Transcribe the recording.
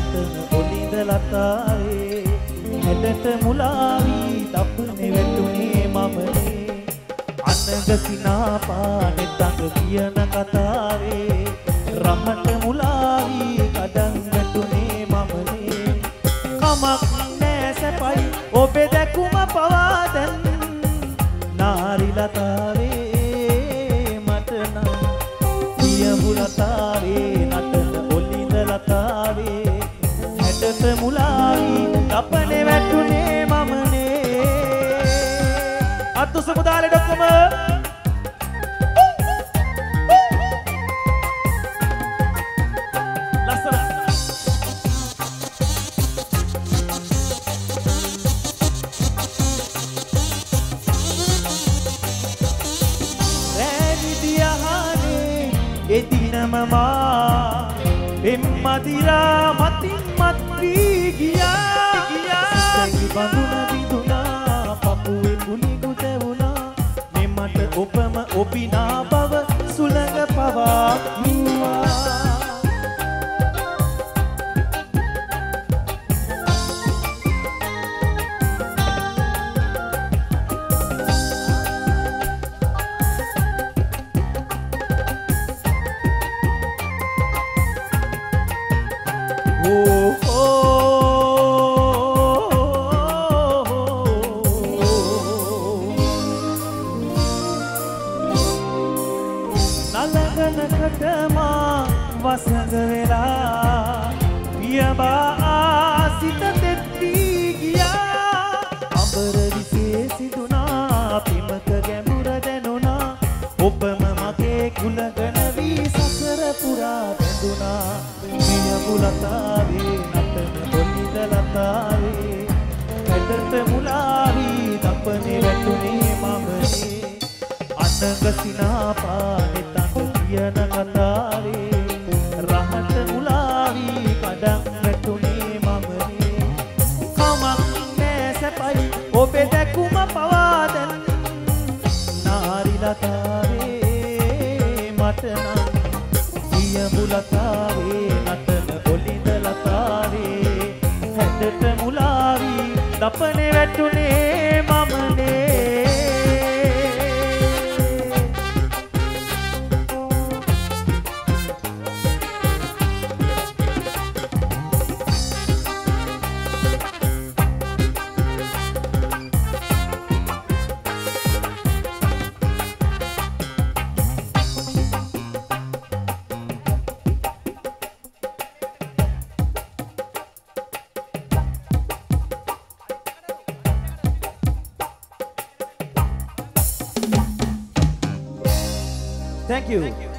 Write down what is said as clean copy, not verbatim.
නටන ඔලිඳ ලතාවේ හැඩට මුලාවී දපුනේ වැටුනේ මමනේ අනගසිනා පානෙත් අඟ කියන කතාවේ රහට මුලාවී කඩන් වැටුනේ මමනේ කමක් නෑ සැපයි ඔබේ දැකුම පවා දැන් නාරි ලතාවේ මට නම් පියඹු ලතාවේ නටන ඔලිඳ ලතාවේ හැඩට මුලාවී දපුනේ වැටුනේ මමනේ අතු සමුදාලේ ඩොක්කම එදිනමමා එම්මදිරා මතින් මත් වී ගියා සිතැඟි බඳුන විඳුනා පපුවේ කුලිගු තැවුනා මෙමට ඔබම ඔබිනා බව සුළඟ පවා කිව්වා වසඟ වෙලා පියඹා සිත තෙත් වී ගියා අඹර විසේ සිදුනා පිමක ගැඹුර දැනුණා ඔබම මගේ කුලගන වී සසර පුරා බැඳුනා පියඹු ලතාවේ නටන ඔලිඳ ලතාවේ හැඩට මුලාවී දපනේ වැටුනේ මමනේ අනගසිනා පානෙත් අඟ කියන කතාවේ රහට මුලාවී කඩන් වැටුනේ මමනේ කමක් නෑ සැපයි ඔබේ දැකුම පවා දැන් නාරි ලතාවේ මට නම් පියඹු ලතාවේ නටන ඔලිඳ ලතාවේ හැඩට මුලාවී දපනේ වැටුනේ මමනේ Thank you.